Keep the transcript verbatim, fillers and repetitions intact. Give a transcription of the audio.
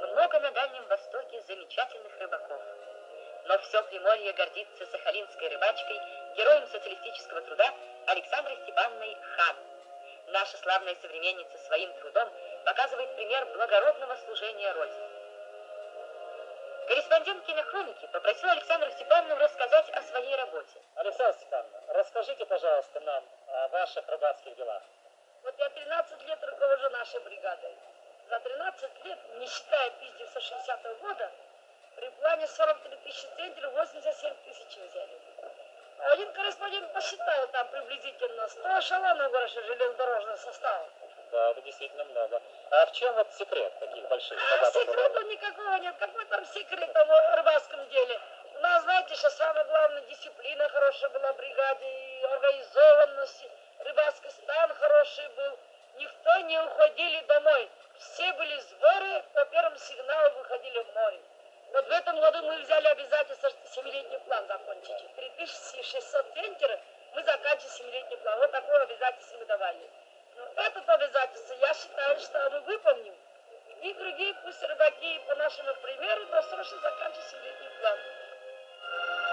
много на Дальнем Востоке замечательных рыбаков. Но все Приморье гордится сахалинской рыбачкой, героем социалистического труда Александрой Степановной Хан. Наша славная современница своим трудом показывает пример благородного служения Родине. Корреспондент кинохроники попросил Александру Степановну рассказать о своей работе. Александра Степановна, расскажите, пожалуйста, нам о ваших рыбацких делах. Вот я тринадцать лет руковожу нашей бригадой. За тринадцать лет, не считая тысяча девятьсот шестидесятого года, при плане сорок три тысячи центнеров, восемьдесят семь тысяч взяли. Один корреспондент посчитал там приблизительно сто эшелонов, говорят, железнодорожного состава. Да, это действительно много. А в чем вот секрет таких больших? А секрета никакого нет. Какой там секрет в рыбацком деле? У нас, знаете, сейчас самое главное, дисциплина хорошая была в бригаде, и организованность, рыбацкий стан хороший был. Никто не уходили домой. Все были сборы, по первому сигналу выходили в море. Вот в этом году мы взяли обязательство семилетний план закончить. три тысячи шестьсот центнеров мы заканчиваем семилетний план. Вот такое обязательство мы давали. Но это обязательство, я считаю, что мы выполним. И другие, пусть рыбаки по нашему примеру, досрочно заканчивают семилетний план.